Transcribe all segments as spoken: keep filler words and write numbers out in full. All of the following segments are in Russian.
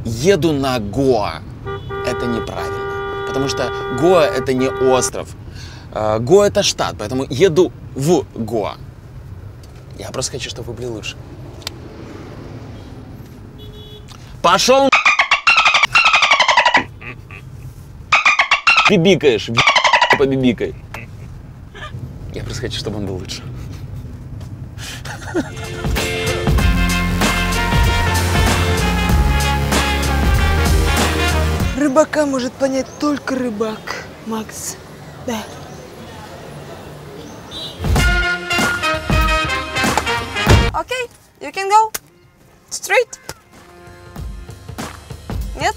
еду на Гоа. Это неправильно, потому что Гоа это не остров. Гоа это штат, поэтому еду в Гоа. Я просто хочу, чтобы вы были лучше. Пошел. Бибикаешь, побибикай. Я просто хочу, чтобы он был лучше. Рыбака может понять только рыбак, Макс. Да. Okay, you can go straight. Нет?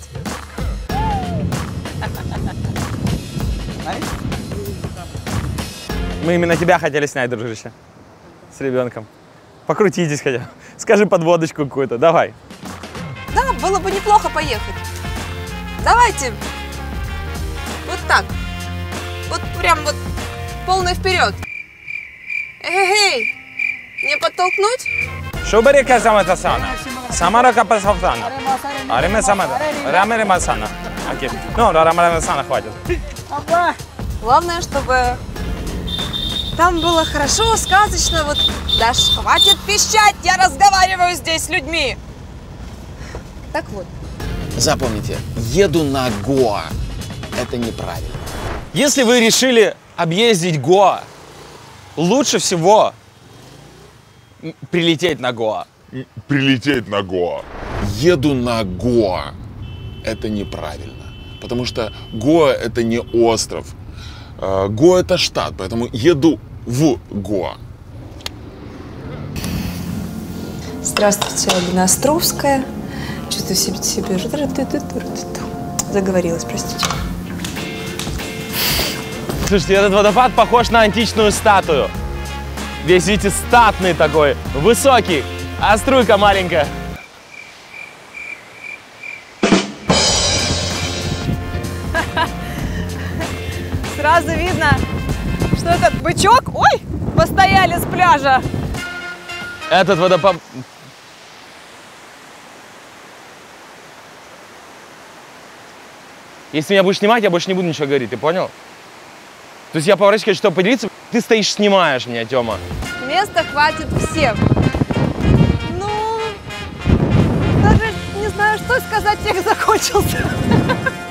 Мы именно тебя хотели снять, дружище. С ребенком. Покрутитесь хотя бы. Скажи подводочку какую-то. Давай. Да, было бы неплохо поехать. Давайте. Вот так. Вот прям вот полный вперед. Эй-эй-эй. Не подтолкнуть? Шубарика саматасана. Самарака пасавтана. Ариме самата. Рамере масана. Окей. Ну, рамере масана хватит. Главное, чтобы там было хорошо, сказочно. Вот, Даш, хватит пищать, я разговариваю здесь с людьми. Так вот. Запомните, еду на Гоа. Это неправильно. Если вы решили объездить Гоа, лучше всего прилететь на Гоа. Прилететь на Гоа. Еду на Гоа. Это неправильно, потому что Гоа это не остров. Гоа это штат, поэтому еду в Гоа. Здравствуйте, Алина Островская. Чувствую себе, себе заговорилась, простите. Слушайте, этот водопад похож на античную статую. Весь, видите, статный такой, высокий, а струйка маленькая. Сразу видно, что этот бычок, ой, постояли с пляжа. Этот водопад... Если меня будешь снимать, я больше не буду ничего говорить, ты понял? То есть я поворачиваюсь, чтобы поделиться, ты стоишь, снимаешь меня, Тёма. Места хватит всем. Ну, даже не знаю, что сказать, текст закончился.